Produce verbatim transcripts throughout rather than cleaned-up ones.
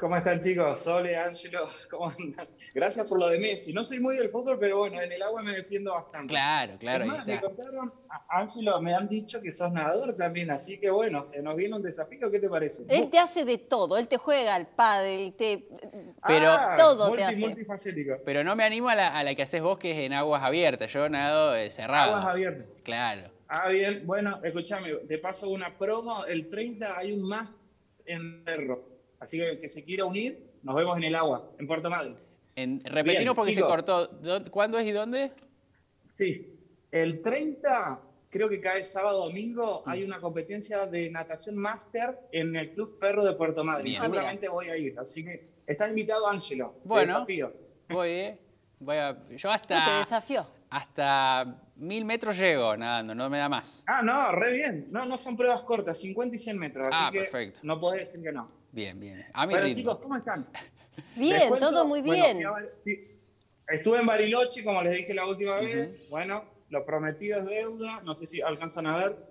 ¿Cómo están, chicos? Sole, Ángelo, ¿cómo andan? Gracias por lo de Messi. No soy muy del fútbol, pero bueno, en el agua me defiendo bastante. Claro, Es claro, ahí más, me está. contaron, a- Ángelo, me han dicho que sos nadador también, así que bueno, se nos viene un desafío, ¿qué te parece? Él te hace de todo, él te juega al pádel, te... Pero, Ah, todo te multi, hace. multifacético. pero no me animo a la, a la que haces vos, que es en aguas abiertas. Yo nado eh, Aguas cerrado. abiertas. Claro. Ah, bien, bueno, escúchame, te paso una promo, el treinta hay un más en Cerro, así que el que se quiera unir, nos vemos en el agua, en Puerto Madryn. En, repetinos Bien, porque se chicos. cortó. ¿Dó- ¿Cuándo es y dónde? Sí, el treinta, creo que cae sábado domingo, hay una competencia de natación máster en el Club Ferro de Puerto Madryn. Bien. Seguramente voy a ir, así que está invitado Ángelo. Te Bueno, desafío. voy, ¿eh? Voy a, yo No, te hasta, desafió. hasta mil metros llego nadando, no me da más. Ah, no, re bien. No, no son pruebas cortas, cincuenta y cien metros, así Ah, que perfecto. no podés decir que no. Bien, bien. A mi Bueno, ritmo. chicos, ¿cómo están? Bien, Les cuento, todo muy bueno, bien. fui a Bar- sí, estuve en Bariloche, como les dije la última vez. Bueno, lo prometido es deuda. No sé si alcanzan a ver.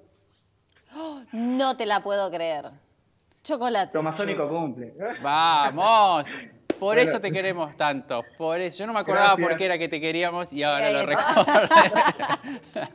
No te la puedo creer. Chocolate. Tomasónico cumple. Vamos. Por Bueno. eso te queremos tanto. Por eso. Yo no me acordaba Gracias. por qué era que te queríamos y ahora Ahí lo está. recuerdo.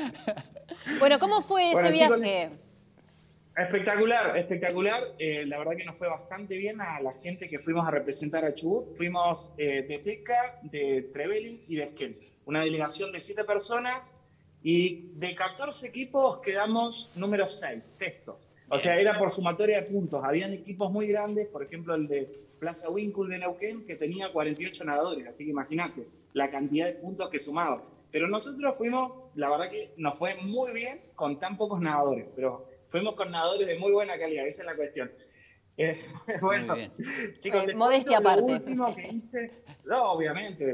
Bueno, ¿cómo fue ese Bueno, chicos, viaje? Espectacular, espectacular. Eh, la verdad que nos fue bastante bien a la gente que fuimos a representar a Chubut. Fuimos eh, de Teca, de Trevelin y de Esquel. Una delegación de siete personas y de catorce equipos quedamos número seis, sextos. O sea, era por sumatoria de puntos. Habían equipos muy grandes, por ejemplo el de Plaza Winkle de Neuquén, que tenía cuarenta y ocho nadadores. Así que imagínate la cantidad de puntos que sumaba. Pero nosotros fuimos, la verdad que nos fue muy bien con tan pocos nadadores. Pero fuimos con nadadores de muy buena calidad, esa es la cuestión. Eh, bueno, bien. chicos, Eh, les modestia cuento aparte. Lo último que hice, no, obviamente.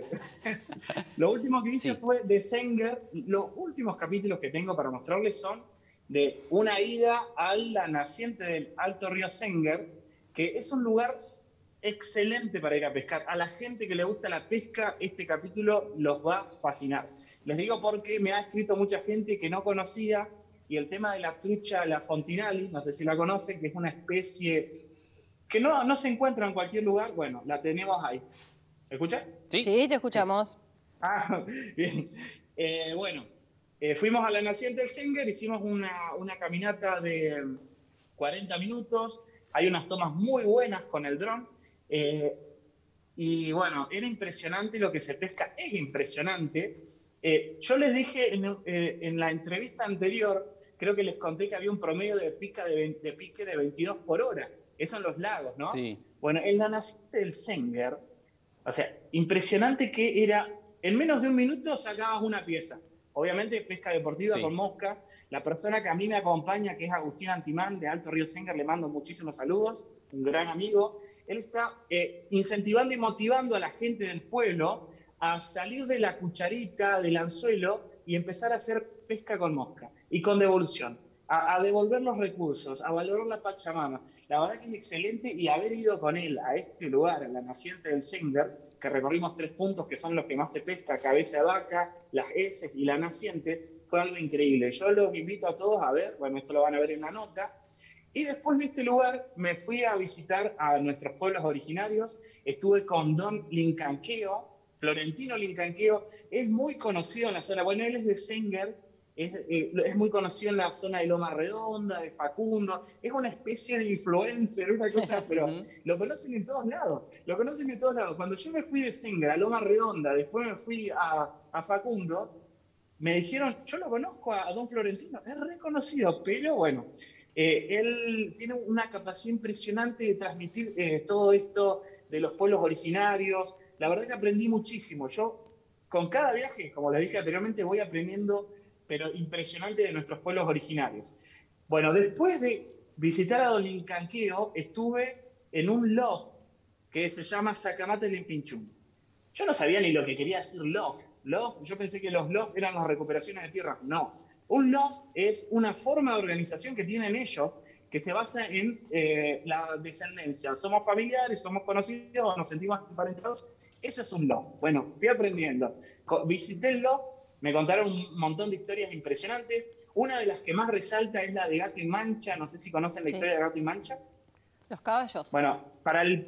Lo último que hice Sí. fue de Senger. Los últimos capítulos que tengo para mostrarles son de una ida a la naciente del Alto Río Senger, que es un lugar excelente para ir a pescar. A la gente que le gusta la pesca, este capítulo los va a fascinar. Les digo porque me ha escrito mucha gente que no conocía, y el tema de la trucha, la fontinali, no sé si la conocen, que es una especie que no, no se encuentra en cualquier lugar, bueno, la tenemos ahí. ¿Me escuchan? ¿Sí? Sí, te escuchamos. Ah, bien. Eh, bueno, eh, fuimos a la naciente del Senger, hicimos una, una caminata de cuarenta minutos, hay unas tomas muy buenas con el dron, eh, y bueno, era impresionante lo que se pesca, es impresionante. Eh, yo les dije en, eh, en la entrevista anterior, creo que les conté que había un promedio de, pica de, veinte, de pique de veintidós por hora, eso en los lagos, ¿no? Sí. Bueno, en la naciente del Senger, o sea, impresionante que era, en menos de un minuto sacabas una pieza. Obviamente pesca deportiva Sí. con mosca. La persona que a mí me acompaña, que es Agustín Antimán de Alto Río Senger, le mando muchísimos saludos, un gran amigo. Él está eh, incentivando y motivando a la gente del pueblo a salir de la cucharita, del anzuelo y empezar a hacer pesca con mosca y con devolución. A, a devolver los recursos, a valorar la Pachamama. La verdad que es excelente, y haber ido con él a este lugar, a la naciente del Senger, que recorrimos tres puntos que son los que más se pesca, Cabeza de Vaca, Las Heces y la naciente, fue algo increíble. Yo los invito a todos a ver, bueno, esto lo van a ver en la nota. Y después de este lugar me fui a visitar a nuestros pueblos originarios, estuve con Don Lincanqueo, Florentino Lincanqueo, es muy conocido en la zona, bueno, él es de Senger, Es, eh, es muy conocido en la zona de Loma Redonda, de Facundo, es una especie de influencer, una cosa, pero lo conocen en todos lados, lo conocen en todos lados. Cuando yo me fui de Senger a Loma Redonda, después me fui a, a Facundo, me dijeron, yo lo conozco a, a Don Florentino, es reconocido, pero bueno, eh, él tiene una capacidad impresionante de transmitir eh, todo esto de los pueblos originarios. La verdad que aprendí muchísimo. Yo, con cada viaje, como les dije anteriormente, voy aprendiendo, pero impresionante, de nuestros pueblos originarios. Bueno, después de visitar a Don Lincanqueo, estuve en un loft que se llama Sacamate Limpinchum. Yo no sabía ni lo que quería decir loft. Loft, yo pensé que los loft eran las recuperaciones de tierra. No. Un loft es una forma de organización que tienen ellos que se basa en eh, la descendencia. Somos familiares, somos conocidos, nos sentimos emparentados. Eso es un loft. Bueno, fui aprendiendo. Visité el loft. Me contaron un montón de historias impresionantes. Una de las que más resalta es la de Gato y Mancha. No sé si conocen la Sí. historia de Gato y Mancha. Los caballos. Bueno, para el,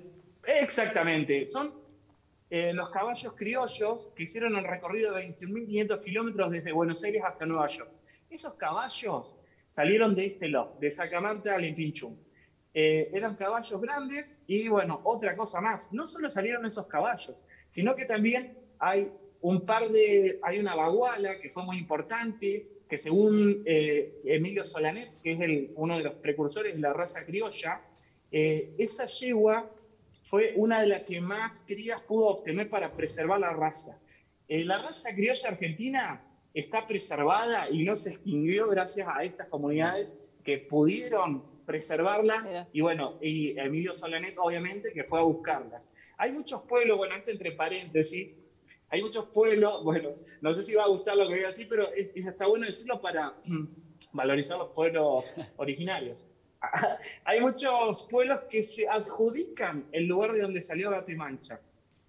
Exactamente, son eh, los caballos criollos que hicieron el recorrido de veintiún mil quinientos kilómetros desde Buenos Aires hasta Nueva York. Esos caballos salieron de este lote, de Sacamanta a Limpinchún. Eh, eran caballos grandes y bueno, otra cosa más, no solo salieron esos caballos, sino que también hay un par de, hay una baguala que fue muy importante, que según eh, Emilio Solanet, que es el, uno de los precursores de la raza criolla, eh, esa yegua fue una de las que más crías pudo obtener para preservar la raza. Eh, la raza criolla argentina está preservada y no se extinguió gracias a estas comunidades que pudieron preservarlas. Mira. Y bueno, y Emilio Solanet obviamente que fue a buscarlas. Hay muchos pueblos, bueno, esto entre paréntesis, hay muchos pueblos, bueno, no sé si va a gustar lo que voy a decir, pero es, es está bueno decirlo para valorizar los pueblos originarios. Hay muchos pueblos que se adjudican el lugar de donde salió Gato y Mancha.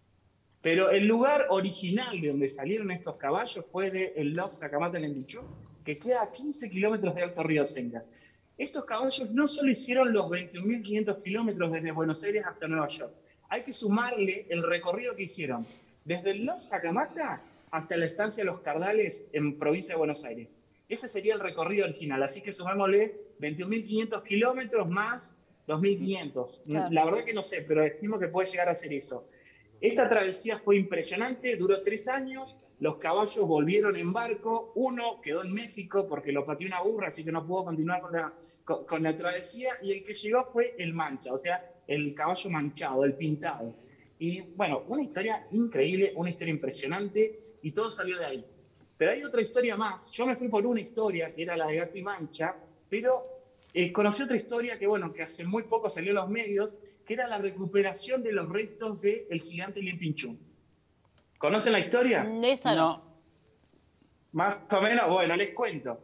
Pero el lugar original de donde salieron estos caballos fue de el Lof Sacamata Limpinchún, que queda a quince kilómetros de Alto Río Senga. Estos caballos no solo hicieron los veintiún mil quinientos kilómetros desde Buenos Aires hasta Nueva York. Hay que sumarle el recorrido que hicieron desde el Lof Sacamata hasta la estancia Los Cardales en provincia de Buenos Aires. Ese sería el recorrido original, así que sumémosle veintiún mil quinientos kilómetros más dos mil quinientos. Claro. La verdad que no sé, pero estimo que puede llegar a ser eso. Esta travesía fue impresionante, duró tres años, los caballos volvieron en barco, uno quedó en México porque lo pateó una burra, así que no pudo continuar con la, con, con la travesía, y el que llegó fue el Mancha, o sea, el caballo manchado, el pintado. Y bueno, una historia increíble, una historia impresionante, y todo salió de ahí. Pero hay otra historia más. Yo me fui por una historia, que era la de Gato y Mancha, pero eh, conocí otra historia que, bueno, que hace muy poco salió en los medios, que era la recuperación de los restos del gigante Limpinchún. ¿Conocen la historia? Esa no. Más o menos, bueno, les cuento.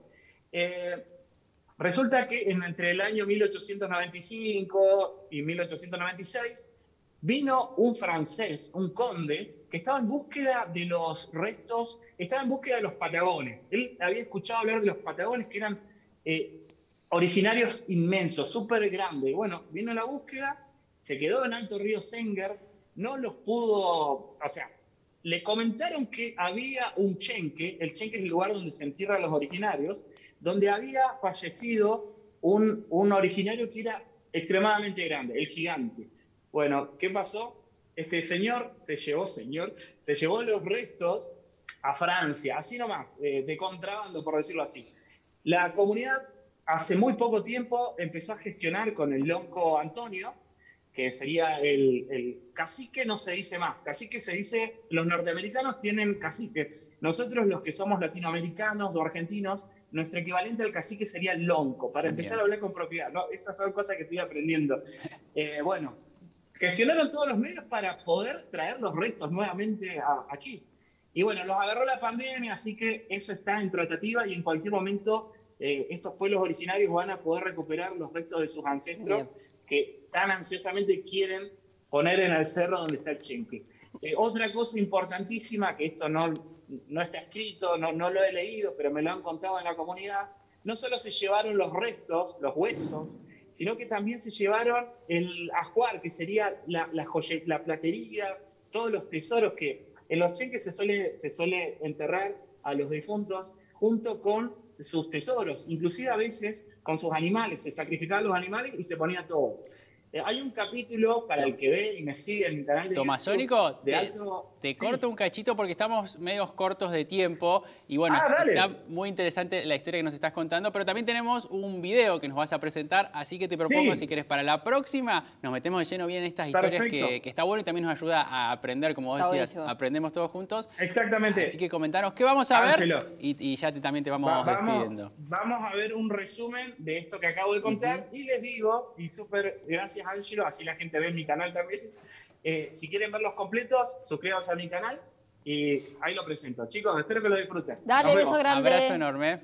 Eh, resulta que en, entre el año mil ochocientos noventa y cinco y mil ochocientos noventa y seis, vino un francés, un conde, que estaba en búsqueda de los restos, estaba en búsqueda de los patagones. Él había escuchado hablar de los patagones, que eran eh, originarios inmensos, súper grandes. Bueno, vino a la búsqueda, se quedó en Alto Río Senga, no los pudo, o sea, le comentaron que había un chenque, el chenque es el lugar donde se entierran los originarios, donde había fallecido un, un originario que era extremadamente grande, el gigante. Bueno, ¿qué pasó? Este señor se llevó, señor, se llevó los restos a Francia, así nomás, eh, de contrabando, por decirlo así. La comunidad hace muy poco tiempo empezó a gestionar con el lonco Antonio, que sería el, el cacique, no se dice más. Cacique se dice, los norteamericanos tienen cacique. Nosotros los que somos latinoamericanos o argentinos, nuestro equivalente al cacique sería el lonco, para empezar Bien. a hablar con propiedad, ¿no? Esas son cosas que estoy aprendiendo. Eh, bueno, gestionaron todos los medios para poder traer los restos nuevamente a, aquí. Y bueno, los agarró la pandemia, así que eso está en tratativa y en cualquier momento eh, estos pueblos originarios van a poder recuperar los restos de sus ancestros Bien. que tan ansiosamente quieren poner en el cerro donde está el chenque. Eh, otra cosa importantísima, que esto no, no está escrito, no, no lo he leído, pero me lo han contado en la comunidad, no solo se llevaron los restos, los huesos, sino que también se llevaron el ajuar, que sería la, la, joye, la platería, todos los tesoros que en los chenques se suele, se suele enterrar a los difuntos junto con sus tesoros, inclusive a veces con sus animales, se sacrificaban los animales y se ponía todo. Eh, hay un capítulo para el que ve y me sigue en mi canal de Tomasónico, YouTube, de te, alto... te sí. corto un cachito porque estamos medios cortos de tiempo y bueno, ah, está muy interesante la historia que nos estás contando, pero también tenemos un video que nos vas a presentar, así que te propongo, sí. si querés, para la próxima nos metemos de lleno bien en estas historias que, que está bueno y también nos ayuda a aprender, como vos está decías, buenísimo. Aprendemos todos juntos. Exactamente. Así que comentanos qué vamos a Ángelo. ver y, y ya te, también te vamos, Va, vamos despidiendo. Vamos a ver un resumen de esto que acabo de contar uh-huh. y les digo, y súper gracias Ángelo, así la gente te ve en mi canal también. Eh, si quieren verlos completos, suscríbanse a mi canal y ahí lo presento. Chicos, espero que lo disfruten. Dale, Nos beso vemos. grande. Abrazo enorme.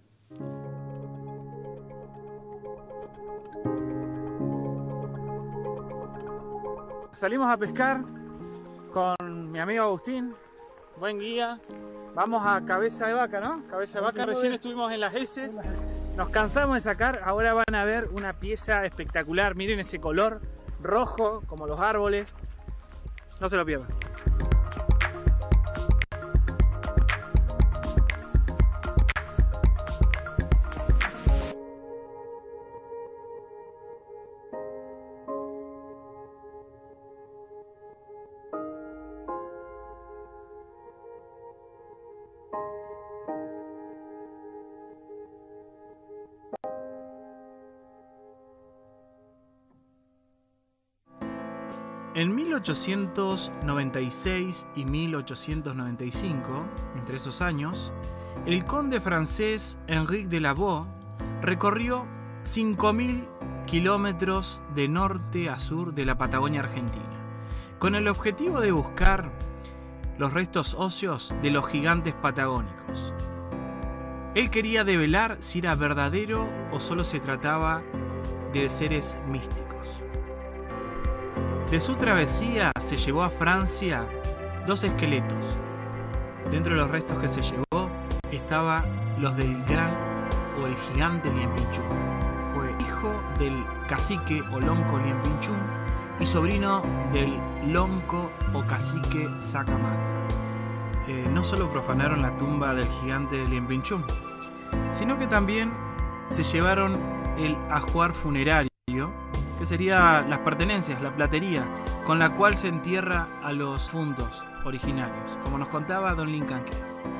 Salimos a pescar con mi amigo Agustín, buen guía. Vamos a Cabeza de Vaca, ¿no? Cabeza de Vaca, recién estuvimos en las heces, nos cansamos de sacar, ahora van a ver una pieza espectacular, miren ese color rojo como los árboles. No se lo pierdan. En mil ochocientos noventa y seis y mil ochocientos noventa y cinco, entre esos años, el conde francés Enrique de Lavaux recorrió cinco mil kilómetros de norte a sur de la Patagonia Argentina, con el objetivo de buscar los restos óseos de los gigantes patagónicos. Él quería develar si era verdadero o solo se trataba de seres místicos. De su travesía se llevó a Francia dos esqueletos. Dentro de los restos que se llevó estaban los del gran o el gigante Lien Ping-Chun. Fue hijo del cacique o lonco Lien Ping-Chun y sobrino del lonco o cacique Sacamata. Eh, no solo profanaron la tumba del gigante Lien Ping-Chun, sino que también se llevaron el ajuar funerario, que sería las pertenencias, la platería, con la cual se entierra a los fundos originarios, como nos contaba don Lin Canquera.